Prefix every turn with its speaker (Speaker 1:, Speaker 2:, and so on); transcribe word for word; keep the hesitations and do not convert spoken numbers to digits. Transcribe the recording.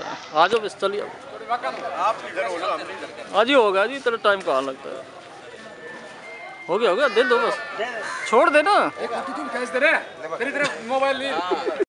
Speaker 1: आ जाओ बस चलिए आज ही होगा जी, तेरा टाइम कहाँ लगता है। हो गया हो गया, दे दो बस, छोड़ देना।
Speaker 2: एक मोबाइल